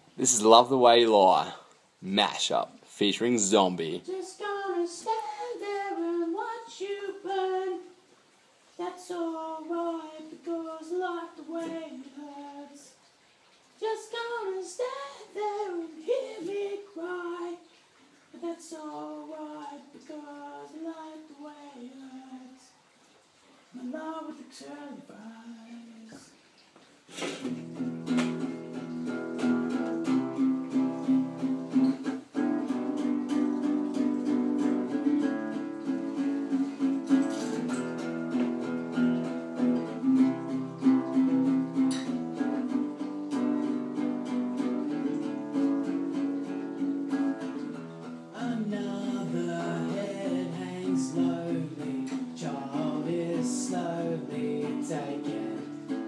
This is Love the Way You Lie, mashup, featuring Zombie. Just gonna stand there and watch you burn. That's alright because I like the way it hurts. Just gonna stand there and hear me cry. But that's alright because I like the way it hurts. My love with the curly fries. Slowly, child is slowly taken,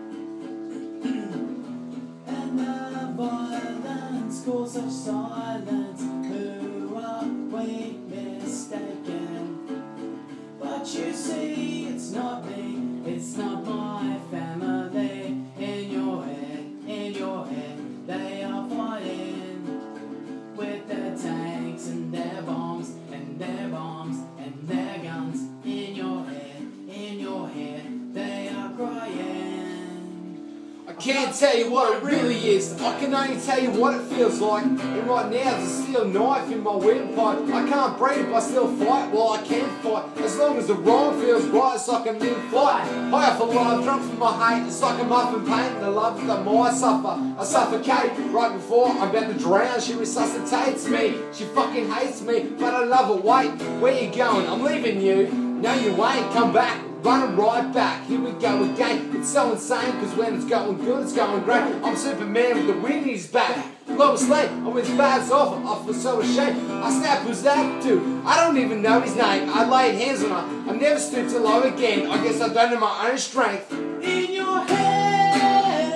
and the violence calls of silence. Who are we mistaken? But you see, it's not me, it's not my family. In your head, they are fighting with their tanks and their bombs and their bombs and their guns. In your head, they are crying. I can't tell you what it really is, I can only tell you what it feels like. And right now there's a steel knife in my windpipe. I can't breathe but I still fight, well I can fight. As long as the wrong feels right, it's like I'm in flight. High off of love, drunk from my hate, it's like I'm up in pain. The love that I suffer, I suffocate. Right before I'm about to drown, she resuscitates me. She fucking hates me, but I love her. Wait, where you going? I'm leaving you. No you ain't, come back. Running right back, here we go again. It's so insane, cause when it's going good, it's going great. I'm Superman with the wind in his back. Lois Lane, I'm with his bags off, I feel so ashamed. I snap, who's that dude? I don't even know his name. I laid hands on her, I never stooped to low again. I guess I don't know my own strength. In your head,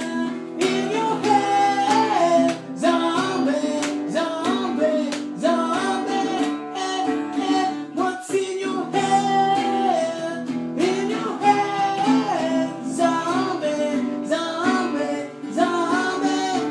zombie, zombie, zombie. What's in your head? In your head, zombie, zombie, zombie.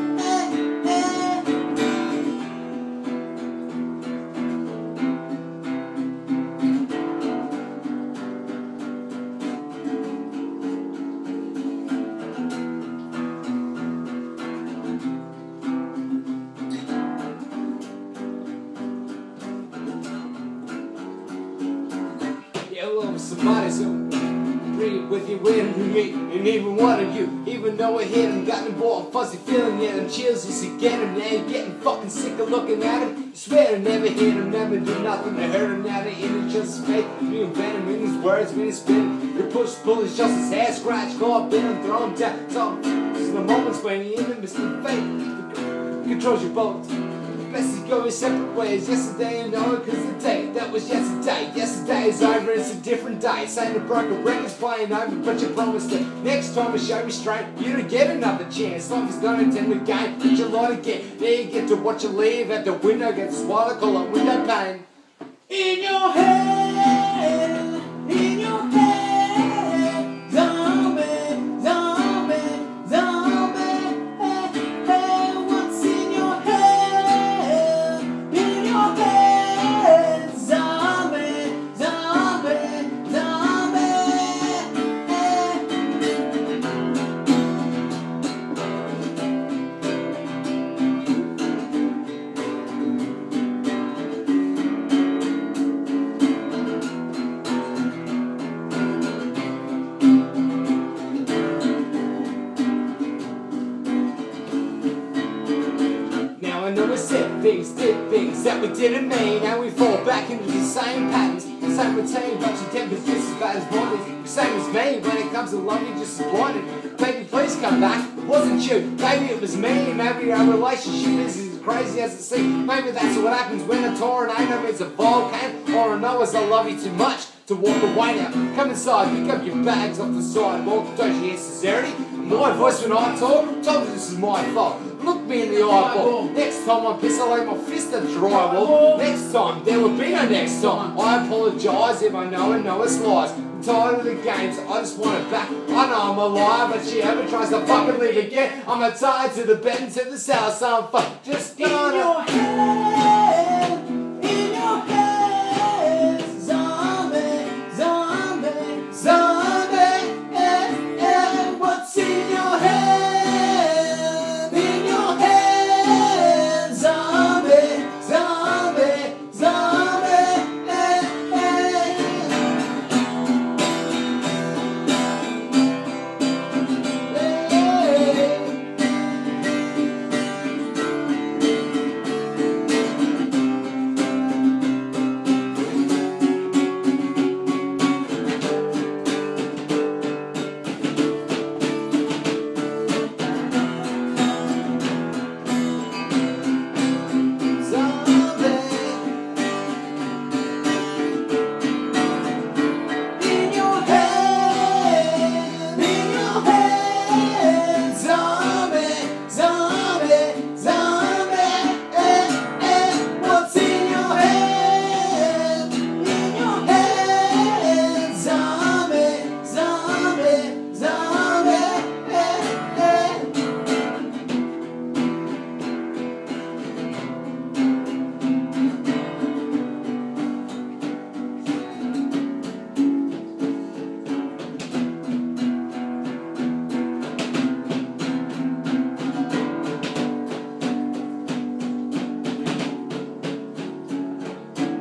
Somebody so agree with you when you meet, and even one of you, even though I hit him, got him bought a fuzzy feeling, yeah, them chills just to get him, now you're getting fucking sick of looking at him. You swear to never hit him, never do nothing to hurt him, now the end is just fake. You invent him in his words when he's spitting, your push pull is just his hair scratch, go up in him, throw him down, so this is the moments when you're in him, it's the fate, controls your boat. Best to go your separate ways. Yesterday you know it, cause the day that was yesterday. Yesterday is over, it's a different day. Saying the broken record's playing over, but you promised that next time to show me straight, you don't get another chance. Life is gonna end the game, but you light again. There you get to watch you leave at the window, get swallowed, call it window pane. In your head, in your head, zombie, zombie, zombie. Hey, what's in your head? In your head, zombie, zombie, zombie. I know we said things, did things that we didn't mean, and we fall back into the same patterns, the same routine, but your temper's just as bad as mine. The same as me, when it comes to love, you're just as blinded. Baby, please come back. It wasn't you, maybe it was me. Maybe our relationship is as crazy as it seems. Maybe that's what happens when a tornado meets a volcano. All I know is I love you too much to walk away now. Come inside, pick up your bags off the sidewalk. Don't you hear sincerity? My voice when I talk, told you this is my fault. Look me in the eyeball. Next time I piss, I'll lay my fist at the drywall. Next time, there will be no next time. I apologise if I know it's lies. tired of the games, I just want it back. I know I'm a liar, but she ever tries to fucking leave again. I'm not tied to the bed and to the south, so I'm just gonna. In your head, zombie, zombie, zombie. What's in your head? In your head, zombie, zombie, zombie.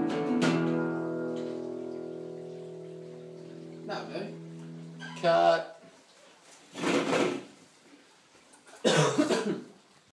Cut.